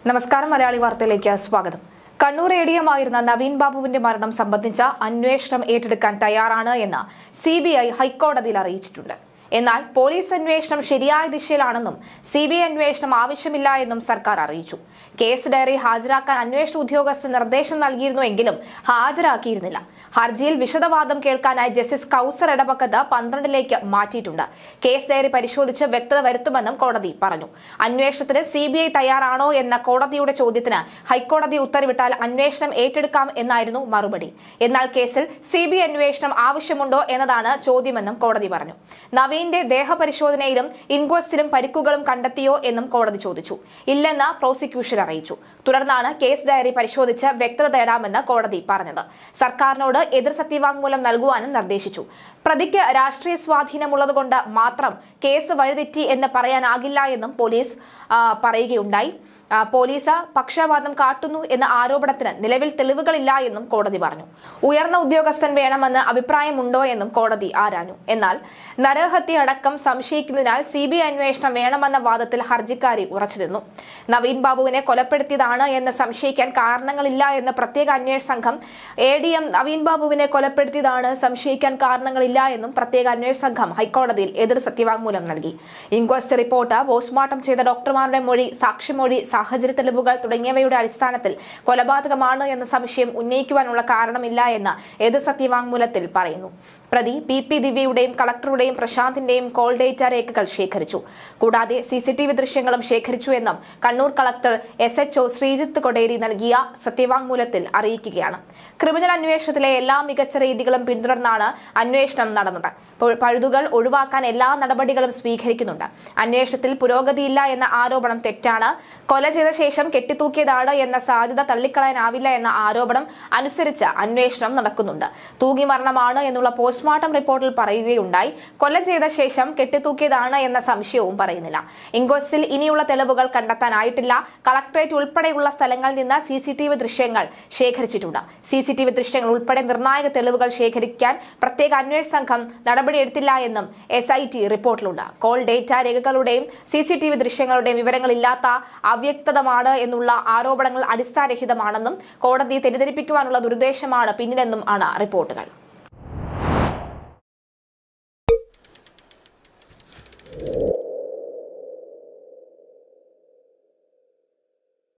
നമസ്കാരം. മലയാളി വാർത്തയിലേക്ക് സ്വാഗതം. കണ്ണൂർ എഡിഎമായിരുന്ന നവീൻ ബാബുവിന്റെ മരണം സംബന്ധിച്ച അന്വേഷണം ഏറ്റെടുക്കാൻ തയ്യാറാണ് എന്ന് സിബിഐ ഹൈക്കോടതിയിൽ അറിയിച്ചിട്ടുണ്ട്. എന്നാൽ പോലീസ് അന്വേഷണം ശരിയായ ദിശയിലാണെന്നും സിബിഐ അന്വേഷണം ആവശ്യമില്ല എന്നും സർക്കാർ അറിയിച്ചു. കേസ് ഡയറി ഹാജരാക്കാൻ അന്വേഷണ ഉദ്യോഗസ്ഥർ നിർദ്ദേശം നൽകിയിരുന്നുവെങ്കിലും ഹാജരാക്കിയിരുന്നില്ല. ഹർജിയിൽ വിശദവാദം കേൾക്കാനായി ജസ്റ്റിസ് കൌസർ ഇടപെട്ടത് 12ലേക്ക് മാറ്റിയിട്ടുണ്ട്. കേസ് ഡയറി പരിശോധിച്ച് വ്യക്തത വരുത്തുമെന്നും കോടതി പറഞ്ഞു. അന്വേഷണത്തിന് സിബിഐ തയ്യാറാണോ എന്ന കോടതിയുടെ ചോദ്യത്തിന് ഹൈക്കോടതി ഉത്തരവിട്ടാൽ അന്വേഷണം ഏറ്റെടുക്കാം എന്നായിരുന്നു മറുപടി. എന്നാൽ കേസിൽ സിബിഐ അന്വേഷണം ആവശ്യമുണ്ടോ എന്നതാണ് ചോദ്യമെന്നും കോടതി പറഞ്ഞു. നവീന്റെ ദേഹപരിശോധനയിലും ഇൻക്വസ്റ്റിലും പരിക്കുകളും കണ്ടെത്തിയോ എന്നും കോടതി ചോദിച്ചു. ഇല്ലെന്ന് പ്രോസിക്യൂഷൻ അറിയിച്ചു. തുടർന്നാണ് കേസ് ഡയറി പരിശോധിച്ച് വ്യക്തത തേടാമെന്ന് കോടതി പറഞ്ഞത്. സർക്കാരിനോട് എതിർ സത്യവാങ്മൂലം നൽകുവാനും നിർദ്ദേശിച്ചു. പ്രതിക്ക് രാഷ്ട്രീയ സ്വാധീനമുള്ളതുകൊണ്ട് മാത്രം കേസ് വഴിതെറ്റി എന്ന് പറയാനാകില്ല എന്നും പോലീസ് പറയുകയുണ്ടായി. പോലീസ് പക്ഷപാതം കാട്ടുന്നു എന്ന ആരോപണത്തിന് നിലവിൽ തെളിവുകളില്ല എന്നും കോടതി പറഞ്ഞു. ഉയർന്ന ഉദ്യോഗസ്ഥൻ വേണമെന്ന് അഭിപ്രായമുണ്ടോ എന്നും കോടതി ആരാഞ്ഞു. എന്നാൽ നരഹത്യ അടക്കം സംശയിക്കുന്നതിനാൽ സിബിഐ അന്വേഷണം വേണമെന്ന വാദത്തിൽ ഹർജിക്കാരി ഉറച്ചുനിന്നു. നവീൻ ബാബുവിനെ കൊലപ്പെടുത്തിയതാണ് എന്ന് സംശയിക്കാൻ കാരണങ്ങളില്ല എന്ന് പ്രത്യേക അന്വേഷണ സംഘം എഡിഎം നവീൻ ബാബുവിനെ കൊലപ്പെടുത്തിയതാണ് സംശയിക്കാൻ കാരണങ്ങളില്ല എന്നും പ്രത്യേക അന്വേഷണ സംഘം ഹൈക്കോടതിയിൽ എതിർ സത്യവാങ്മൂലം നൽകി. ഇൻക്വസ്റ്റ് റിപ്പോർട്ട്, പോസ്റ്റ്മോർട്ടം ചെയ്ത ഡോക്ടർമാരുടെ മൊഴി, സാക്ഷിമൊഴി, സാഹചര്യ തെളിവുകൾ തുടങ്ങിയവയുടെ അടിസ്ഥാനത്തിൽ കൊലപാതകമാണ് എന്ന സംശയം ഉന്നയിക്കുവാനുള്ള കാരണമില്ല എന്ന് എതിർ സത്യവാങ്മൂലത്തിൽ പറയുന്നു. പ്രതി പി ദിവ്യയുടെയും കളക്ടറുടെയും പ്രശാന്തിന്റെയും കോൾ ഡേറ്റ രേഖകൾ ശേഖരിച്ചു. കൂടാതെ സിസിടിവി ദൃശ്യങ്ങളും ശേഖരിച്ചു എന്നും കണ്ണൂർ കളക്ടർ SHO ശ്രീജിത്ത് കൊടേരി നൽകിയ സത്യവാങ്മൂലത്തിൽ അറിയിക്കുകയാണ്. ക്രിമിനൽ അന്വേഷണത്തിലെ എല്ലാ മികച്ച രീതികളും പിന്തുടർന്നാണ് അന്വേഷണം നടന്നത്. പഴുതുകൾ ഒഴിവാക്കാൻ എല്ലാ നടപടികളും സ്വീകരിക്കുന്നുണ്ട്. അന്വേഷണത്തിൽ പുരോഗതിയില്ല എന്ന ആരോപണം തെറ്റാണ്. കൊല ചെയ്ത ശേഷം കെട്ടിത്തൂക്കിയതാണ് എന്ന സാധ്യത തള്ളിക്കളയാനാവില്ല എന്ന ആരോപണം അനുസരിച്ച് അന്വേഷണം നടക്കുന്നുണ്ട്. തൂങ്ങി മരണമാണ് എന്നുള്ള പോസ്റ്റ്മോർട്ടം റിപ്പോർട്ടിൽ പറയുകയുണ്ടായി. കൊല ചെയ്ത ശേഷം കെട്ടിത്തൂക്കിയതാണ് എന്ന സംശയവും പറയുന്നില്ല. ഇൻക്വസ്റ്റിൽ ഇനിയുള്ള തെളിവുകൾ കണ്ടെത്താനായിട്ടില്ല. കളക്ടറേറ്റ് ഉൾപ്പെടെയുള്ള സ്ഥലങ്ങളിൽ നിന്ന് CCTV ദൃശ്യങ്ങൾ ശേഖരിച്ചിട്ടുണ്ട്. CCTV ദൃശ്യങ്ങൾ ഉൾപ്പെടെ നിർണായക തെളിവുകൾ ശേഖരിക്കാൻ പ്രത്യേക അന്വേഷണ സംഘം നടപടിയെടുത്തില്ല എന്നും SIT റിപ്പോർട്ടിലുണ്ട്. കോൾ ഡേറ്റ രേഖകളുടെയും CCTV ദൃശ്യങ്ങളുടെയും വിവരങ്ങളില്ലാത്ത അവ്യക്തമാണ് എന്നുള്ള ആരോപണങ്ങൾ അടിസ്ഥാനരഹിതമാണെന്നും കോടതിയെ തെറ്റിദ്ധരിപ്പിക്കുവാനുള്ള ദുരുദ്ദേശമാണ് പിന്നിലെന്നും ആണ് റിപ്പോർട്ടുകൾ.